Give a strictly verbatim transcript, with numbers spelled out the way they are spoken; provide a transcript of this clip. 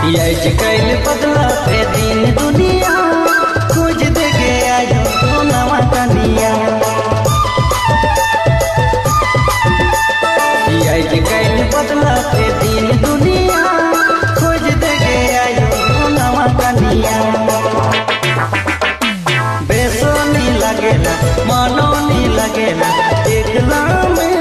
ये कैल बदला पे दिन दुनिया खोज दे गया जो तो नवा कनिया। ये कैल बदला पे दिन दुनिया खोज दे गया जो तो नवा कनिया। बेसो नहीं लगेला मानो नहीं लगेला एकला में